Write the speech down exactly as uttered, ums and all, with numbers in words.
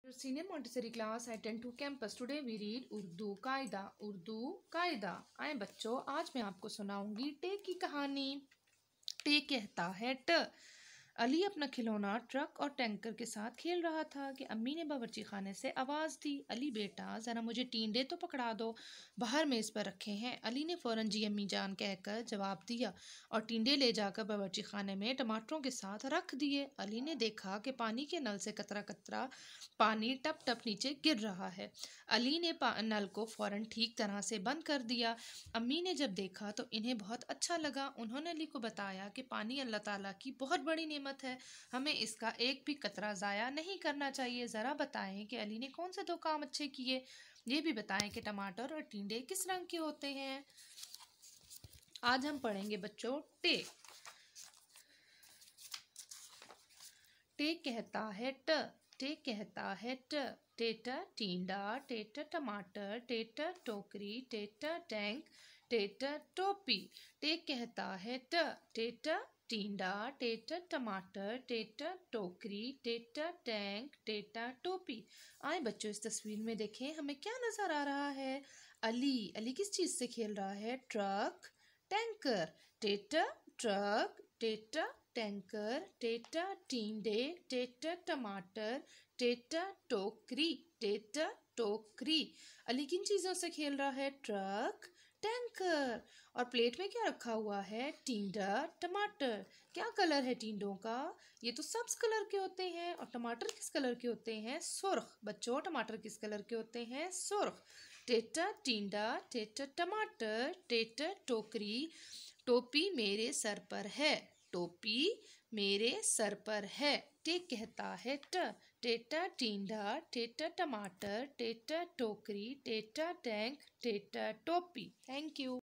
Senior Montessori class, I attend to campus. Today we read Urdu कायदा. उर्दू कायदा. आए बच्चों, आज मैं आपको सुनाऊंगी टे की कहानी. टे कहता है ट. अली अपना खिलौना ट्रक और टैंकर के साथ खेल रहा था कि अम्मी ने बावर्ची खाने से आवाज़ दी, अली बेटा ज़रा मुझे टींडे तो पकड़ा दो, बाहर मेज़ पर रखे हैं. अली ने फ़ौरन जी अम्मी जान कहकर जवाब दिया और टींडे ले जाकर बावर्ची खाने में टमाटरों के साथ रख दिए. अली ने देखा कि पानी के नल से कतरा कतरा पानी टप टप नीचे गिर रहा है. अली ने नल को फ़ौरन ठीक तरह से बंद कर दिया. अम्मी ने जब देखा तो इन्हें बहुत अच्छा लगा. उन्होंने अली को बताया कि पानी अल्लाह ताला की बहुत बड़ी नेमत है, हमें इसका एक भी कतरा ज़ाया नहीं करना चाहिए. ज़रा बताएं कि अली ने कौन से दो काम अच्छे किए. ये भी बताएं कि टमाटर और टिंडे किस रंग के होते हैं. आज हम पढ़ेंगे बच्चों टे. टे कहता है ट. टे कहता है ट. टेटा टींडा, टेटा टमाटर, टेटा टोकरी, टेटा टैंक, टेटा टोपी. टे कहता है ट. टेटा टींडा, टेटा टमाटर, टेटा टोकरी, टेटा टैंक, टेटा टोपी. आए बच्चों, इस तस्वीर में देखें हमें क्या नजर आ रहा है. अली अली किस चीज से खेल रहा है. Truck, tanker. टेटा ट्रक, टेटा टैंकर, टेटा टींडे, टेटा टमाटर, टेटा टोकरी, टेटा टोकरी. अली किन चीज़ों से खेल रहा है. Truck, tanker. और प्लेट में क्या रखा हुआ है. टींडा, टमाटर. क्या कलर है टींडों का. ये तो सब्ज कलर के होते हैं. और टमाटर किस कलर के होते हैं. सुर्ख. बच्चों, टमाटर किस कलर के होते हैं. सुर्ख. टेटा टींडा, टेटा टमाटर, टेटा टोकरी. टोपी मेरे सर पर है. टोपी मेरे सर पर है. टे कहता है ट. टेटा टींडा, टेटा टमाटर, टेटा टोकरी, टेटा टैंक, टेटा टोपी. Thank you.